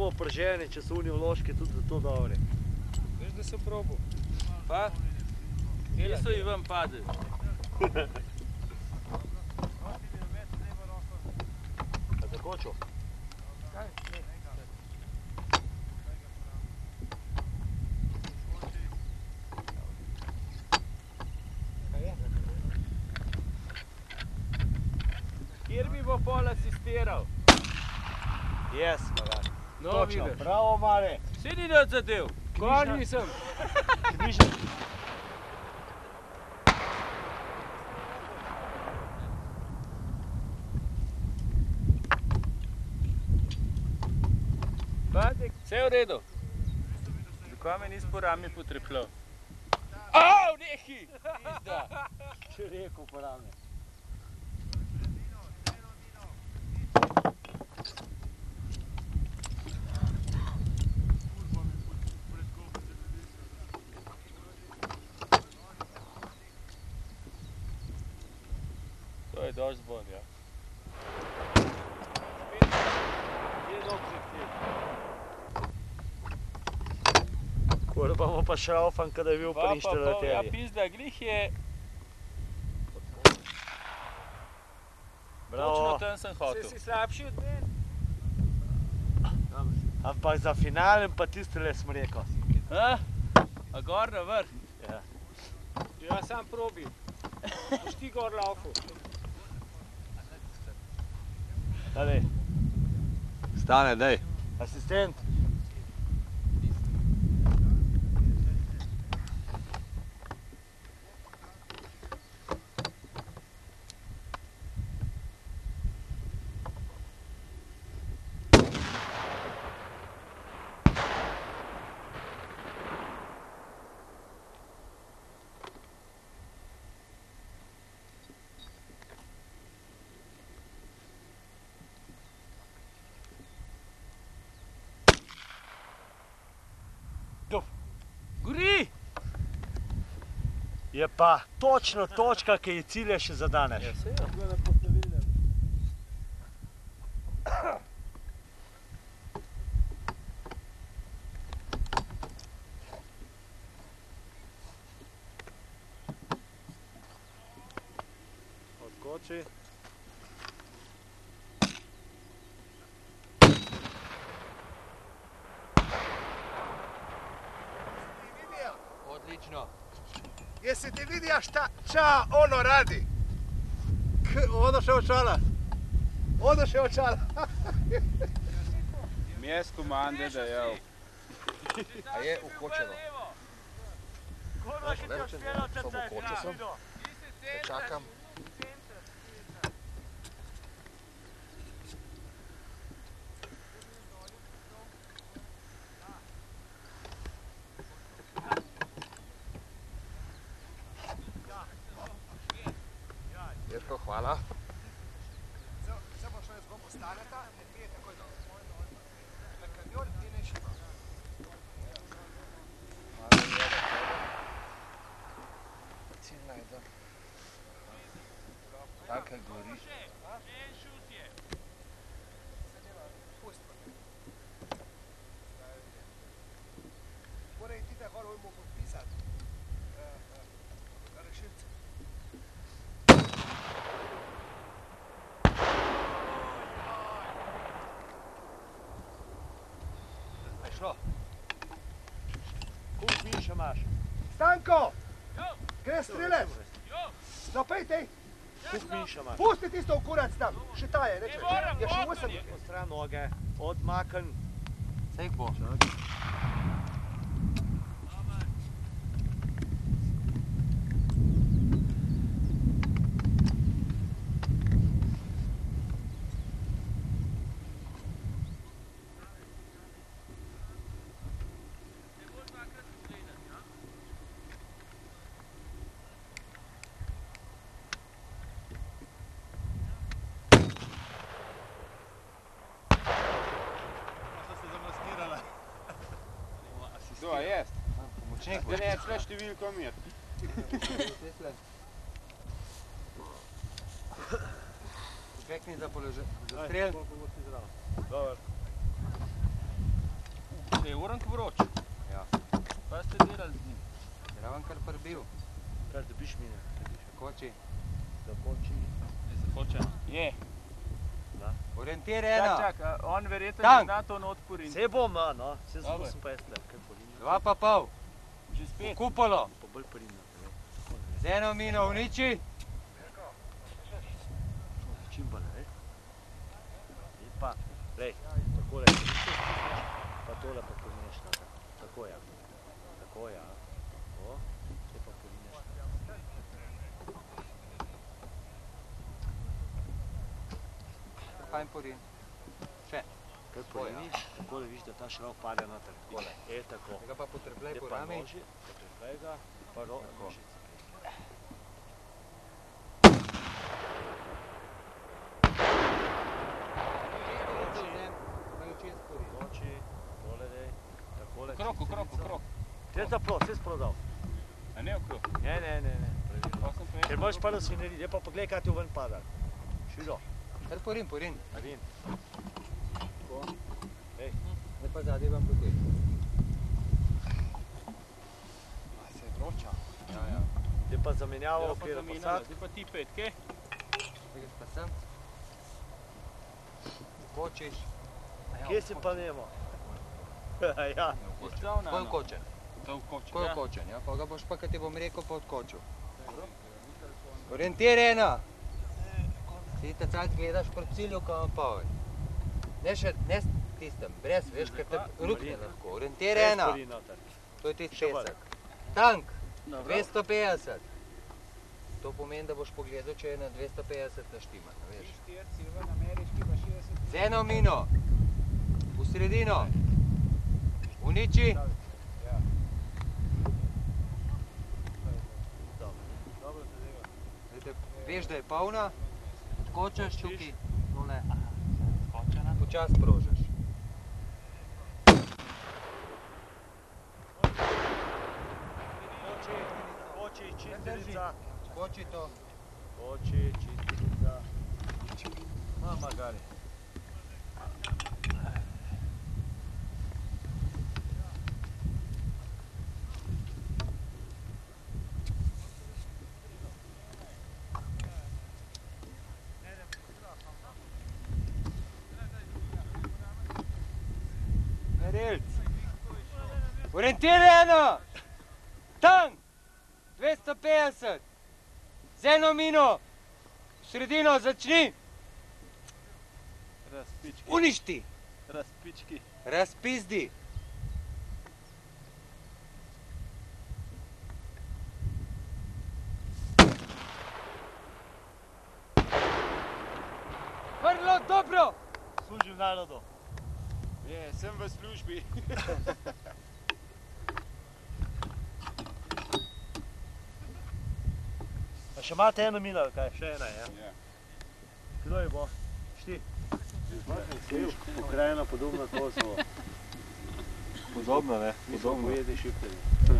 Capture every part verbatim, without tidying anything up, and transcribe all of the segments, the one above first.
probo pržene, če so unije vložke tudi za to dobre. Veš, da sem probo. Pa? Kje so jih vam padli? A zakočil? Kaj? Kjer bi bo pol asistiral? Jaz, Maran. No, Točno, vidiš. bravo, Mare. Vsi ni nič zadev. Kvar nisem. Križa. Padek, vse je v redu. Zakaj me nisi po rami potrepljal? Au, nehi! Pizda! Če rekel po rame. To je dosti bolj, ja. Je dobro zahtev. Kor bomo pa šraufan, kada je bil pri Ja, inštalaterji. pizda, glih je... Bravo. Točno tam sem Se hotel. si slabši od mene? Ampak za finalen pa tistele sem rekel. A? A gor na vrh? Ja. Ja, sam probi. Boš ti gor laufal. Daj. Stane, daj. Asistent. Gori! Je pa točno točka, ki je cilje še zadaneš. Ja, se je. Odskoči. Odlično. Jesi ti vidio šta, ča ono radi? K, odoše očala. Odoše očala. Mjes komande da je. A je ukočeno. Samo kočil sem. Čakam. Jerko, hvala. Samo što je zbog ostaneta, ne pije takoj do. Na kanjon ti ne šiva. Cilj najdem. Taka gori. Morej ti da gor ujmo potpisat. Rešilce. Šlo. Koliko više imaš? Stanko! Gre strelec! Zapejte! Koliko više imaš? Pusti tisto v kurac tam! Še ta je, reče. Je še osem. Po stran noge, odmakn. Sej bo. To, a jest? Pomočnik Da ne je šla številko mir. Pekni za položaj. Za strel. Dobar. Se je orank vroč. Ja. Kaj ste delali z njim? Je raven kar prebil. Kar dobiš mine. Koči. Da konči. Je se hoče? Je. Orientir Čak, ena. čak, a on verjetno Tank. ne zna to not poriniti. Se bom, a, no. Se Dobro. sem pa jaz tle, kaj porinil. Dva pa pol. Že spet. Kupolo. Pa bolj porinil. Z eno mino uniči. Čim pa ne, veš? In pa, lej, takole, pa tole pa porineš na tako. Tako ja. Tako ja. O, te pa porineš na. Fajn porin. Še. Kaj poriniš, takole viš, da ta šrav pade noter. Takole, e, tako. Tega pa potreblej Te po pa rami. noži, potrefaj ga, pa ro, Tako. nožice. Noči, tole dej, takole. Okrog, okrog, čistilica. okrog. Te zapro, vse sprodal. A ne okrog? Ne, ne, ne, ne. Pa sem pa jaz Ker moraš okrog. pa na svineri, je pa pogledaj, kaj ti v ven pada. Širo, Kar porin, porin. narin. Zdaj pa zadnji vam blokuje. Se je vroča. Ja, ja. Te pa zamenjavo, Zdaj pa kjer je zamenjava, posad. zdaj pa ti petke. Greš pa sem. Kočiš. Kje si pa nemo? Ja, Izdal na Ko je eno. kočen. To vkoče. Ko je kočen, ja. Pa ga boš pa, kad ti bom rekel, pa odkočil. Orientir ena. Ti ta cajt gledaš proti cilju, ko vam pove. Ne še, ne s tistem, brez, veš, ker te rukne lahko. Orientir res ena. pori noter. To je tisti Še bolj. pesek. Tank, Dobro. dvesto petdeset. To pomeni, da boš pogledal, če je na dvesto petdeset naštiman, veš. Z eno mino, v sredino, uniči, Dobro zadeva. Zdaj, veš, da je polna, odkočaš tukaj, tole, Skočena. počas prožaš. Koči, koči, čistilica. Skoči to. Koči, čistilica. Ma, magari. Merilc. Orientir eno. Tank, dvesto petdeset. Z eno mino, v sredino začni, Razpički. uništi, Razpički. razpizdi. Vrlo dobro. Služim narodu. Je, sem v službi. A še imate eno mino, kaj? Še ena, ja? Ja. Kdo je bo? Šti? Pokrajina podobna Kosovo. Podobno, ne? Mi smo pojedni šipteri.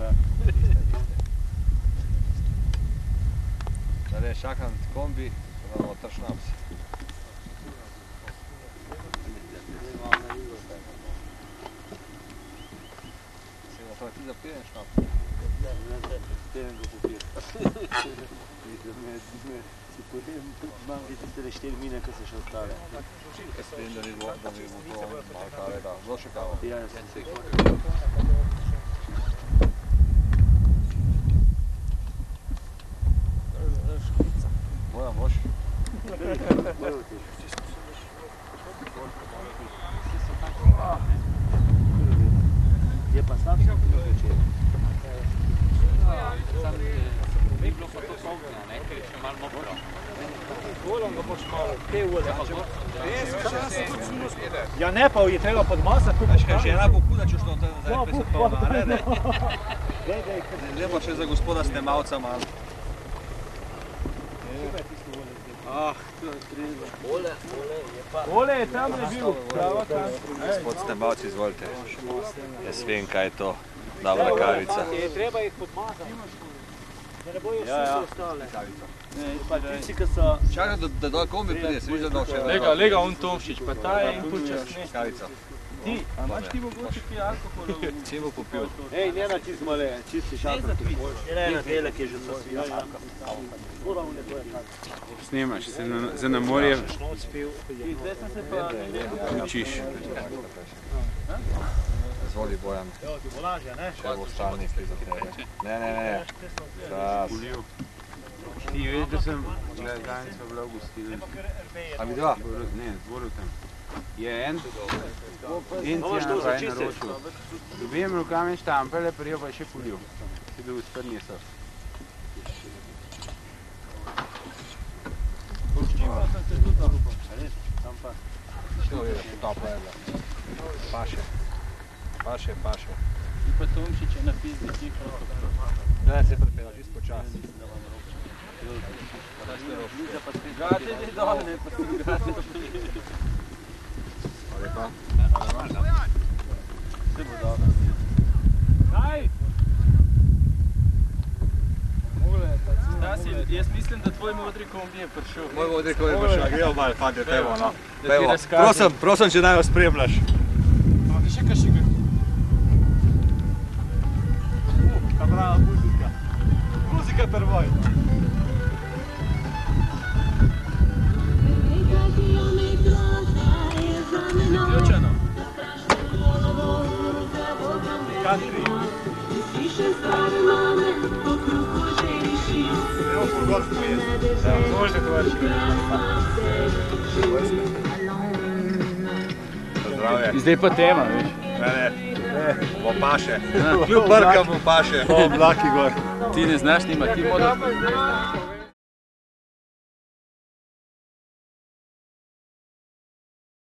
Zdaj čakam kombi, da bomo tršnaps. Se da to ti zapijem šnaps? Teren ga popir. Si pojem, imam vidite tele štiri mine, ki so še ostale. Jaz vem, da ni bilo, da mi bo to malo kave dal. Zelo še kava. Ja, jaz sem se. Bojan, boš? Je pa slabše, kot je včeraj. Bi bilo pa to polno, ne, ker je še malo mokro. Golom ga boš malo, te ule. Res, Ja ne, pa je treba podmasati. Veš kaj, že ena bo huda, če šlo to zdaj presvetovna, a ne? Zdaj pa še za gospoda snemalca malo. Ah, to je krizo. Ole, ole, je pa. Ole je tam ne bil. Prava tam. Gospod snemalc, izvolite. Jaz vem, kaj je to. Dobra kavica. Je treba jih podmazati. Da ne bojo Ja, ja. vsi ostale. Ne, Pa tisti, ki so... Čakaj, da, da dol kombi pride, se viš, da dol še Lega, lega on Tomšič, pa ta je in počasne. Kavica. Ti, a imaš ti mogoče kaj alkohola? Če bo popil. Ej, ne na čist male, čisti šalka. Ne na delek je že to spil. Snemaš, se na, se na morje Zdaj sem se pa... učiš. Zvoli Bojan, Jo, ti bo lažje, ne? še bo stalni za tebe. Ne, ne, ne. Čas. Ti veš, da sem gledalnica bila v gostilni. A vidva? Ne, z Borutem. Je en, en Boš ti to je naprej začistil? naročil. Dobijem rokami štampele, prijo pa še polil. Si bil sprnje so. Što je, topla je bila. Paše. Paše, paše. In pa Tomšiča na pizdi tiho. Ne, se prepela, čisto počasi. Gate že dol, ne pa tudi gate. Hvala lepa. Se bo dobro. Kaj? Stasi, jaz mislim, da tvoj modri kombi je prišel. Moj modri ko je prišel, gremo malo, fante, pevo, no. Da ti Pevo. razkažem. Prosim, prosim, če naj jo spremljaš. A ti še kaj še gre? Ta prava muzika. Muzika prvoj. Vključeno. Country. Evo furgonsko je. Možete tovarši. Zdravje. Zdaj pa tema, veš. Ne, ne. Bo paše. Kljub brkam bo paše. O, oblaki gor. Ti ne znaš nima, ti modro.